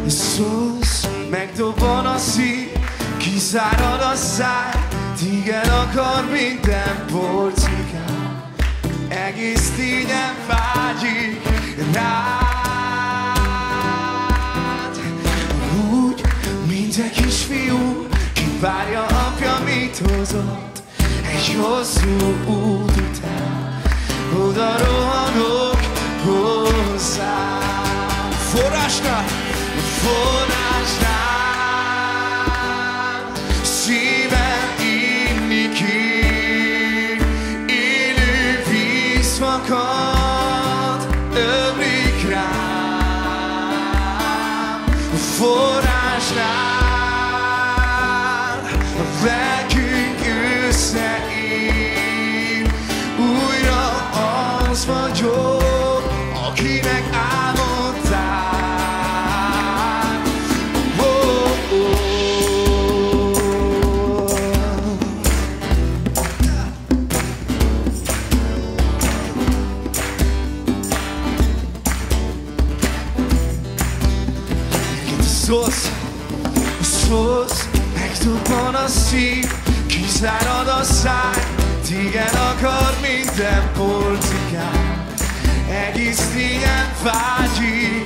Szólsz, megdobban a szív, kiszárad a száj, téged akar minden porcikán, egész téged vágyik rád. Úgy, mint egy kisfiú, ki várja apja, mit hozott, egy hosszú út után, oda rohanok hozzá. Forrásnál, szívem inni kér, élő víz fakad, ömlik rám. Forrásnál a lelkünk összeér, újra az vagyok, akinek álmodtál. Szólsz, megdobban a szív, kiszárad a száj, téged akar minden porcikán, egész téged vágyik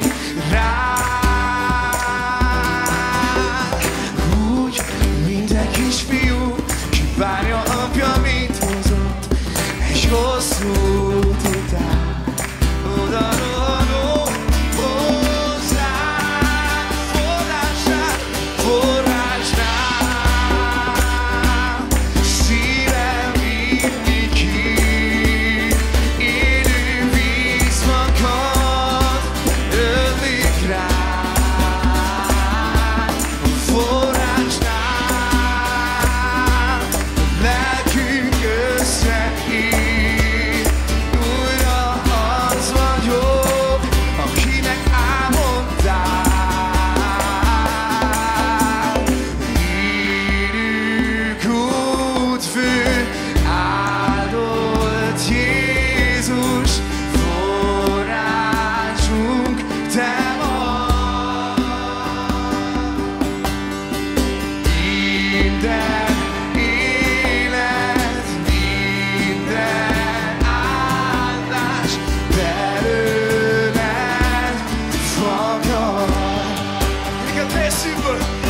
rád. Úgy, mint egy kisfiú, ki várja apja, mit hozott, egy hosszú út után, oda rohanok hozzá. Forrásnál szívem inni kér, élő víz fakad, ömlik rád. Forrásnál lelkünk összeér, újra az vagyok, akinek álmodtál. Áldott Jézus, forrásunk te vagy. Minden élet, minden áldás belőled fakad. Még a teljes szívből.